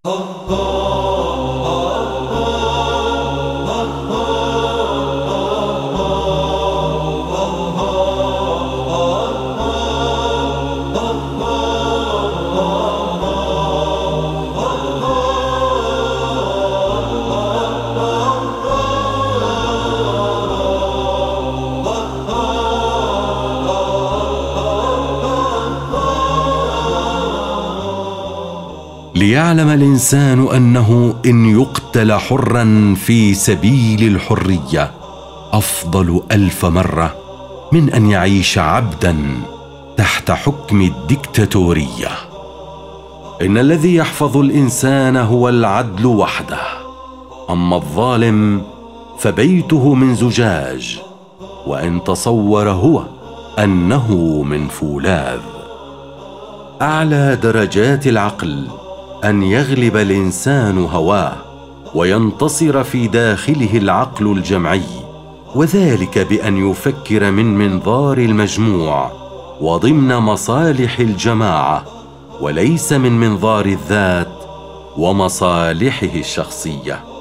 ليعلم الإنسان أنه إن يقتل حرا في سبيل الحرية أفضل 1000 مرة من أن يعيش عبدا تحت حكم الدكتاتورية. إن الذي يحفظ الإنسان هو العدل وحده، أما الظالم فبيته من زجاج، وإن تصور هو أنه من فولاذ. أعلى درجات العقل أن يغلب الإنسان هواه وينتصر في داخله العقل الجمعي، وذلك بأن يفكر من منظار المجموع وضمن مصالح الجماعة، وليس من منظار الذات ومصالحه الشخصية.